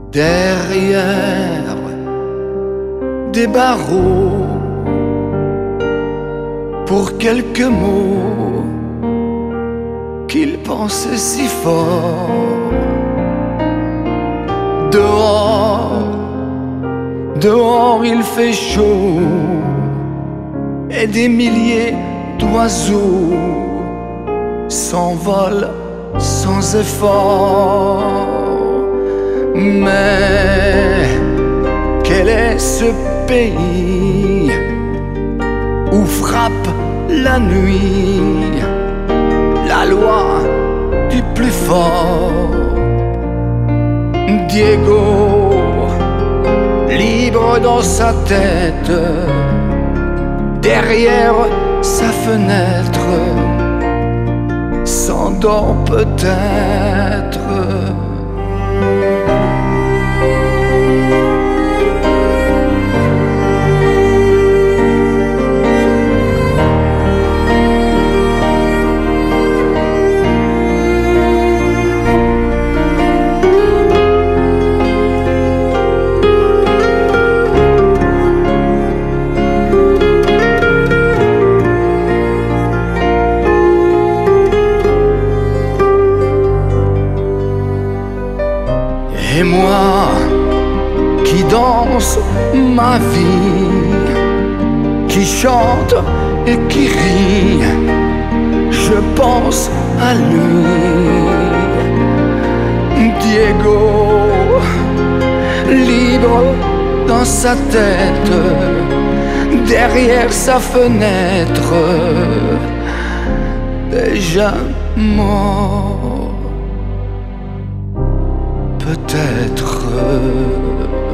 derrière des barreaux pour quelques mots qu'il pensait si fort. Dehors, dehors il fait chaud et des milliers d'oiseaux s'envolent sans effort. Mais quel est ce pays où frappe la nuit la loi du plus fort? Diego, libre dans sa tête, derrière sa fenêtre, s'endort peut-être. Et moi qui danse ma vie, qui chante et qui rit, je pense à lui. Diego, libre dans sa tête, derrière sa fenêtre, déjà mort. Peut-être